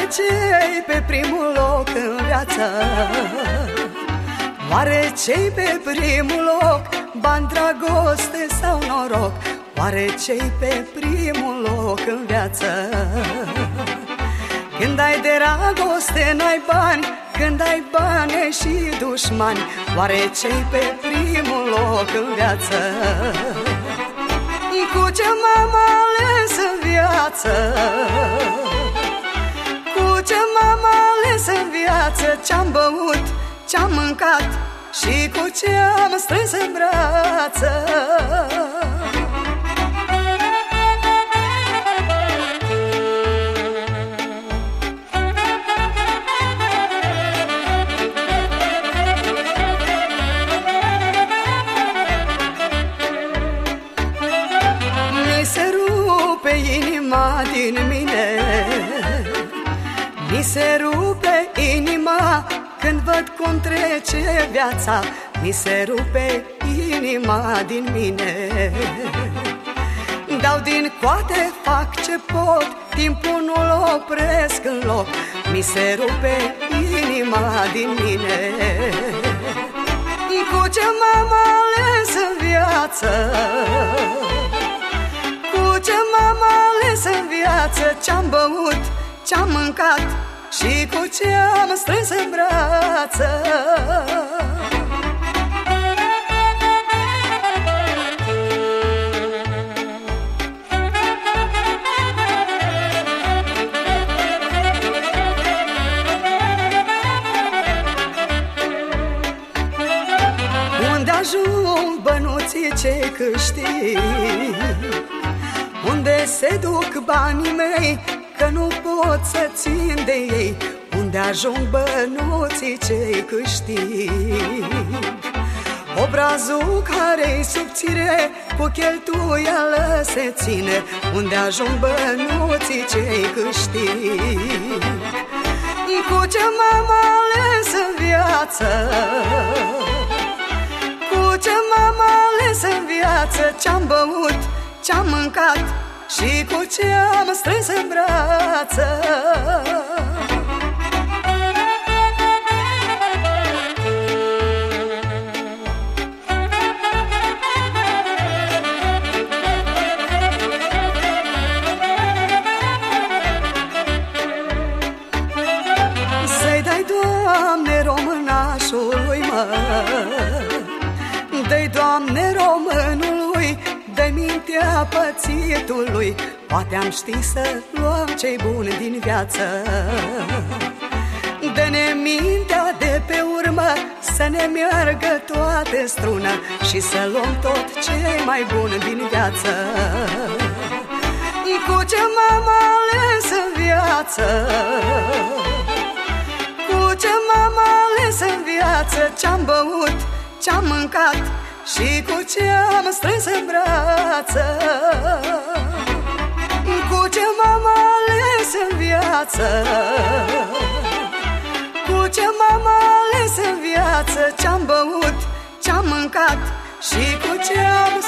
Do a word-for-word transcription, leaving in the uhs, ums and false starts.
ce-i pe primul loc în viață? Oare ce-i pe primul loc? Bani, dragoste sau noroc? Oare ce-i pe primul loc în viață? Când ai dragoste n-ai bani, când ai bani și dușmani, oare ce-i pe primul loc în viață? Cu ce m-am ales în viață? Cu ce m-am ales în viață? Ce-am băut, ce-am mâncat și cu ce am strâns în brață? Mi se rupe inima din mine, mi se rupe inima când văd cum trece viața, mi se rupe inima din mine. Dau din coate, fac ce pot, timpul nu-l opresc în loc, mi se rupe inima din mine. Cu ce m-am ales în viață? Cu ce m-am ales în viață? Ce-am băut, ce-am mâncat și cu ce am strâns în brață? Unde ajung bănuții ce câștig? Unde se duc banii mei, că nu pot să țin de ei? Unde ajung bănuții ce câștig? Obrazul care-i subțire, cu cheltuială se ține. Unde ajung bănuții ce câștig? Cu ce m-am ales în viață? Cu ce m-am ales în viață? Ce-am băut, ce-am mâncat și cu ce am strâns în brață? Să-i dai, Doamne, românașului, mă, dă-i, Doamne, românului, dă-i mintea pățitului, poate am ști să luăm ce-i bun din viață. Dă-ne mintea de pe urmă, să ne meargă toate strună și să luăm tot ce-i mai bun din viață. Cu ce m-am ales în viață? Cu ce m-am ales în viață? Ce-am băut, ce-am mâncat și cu ce am strâns în brață? Cu ce m-am ales în viață? Cu ce m-am ales în viață? Ce-am băut, ce-am mâncat și cu ce am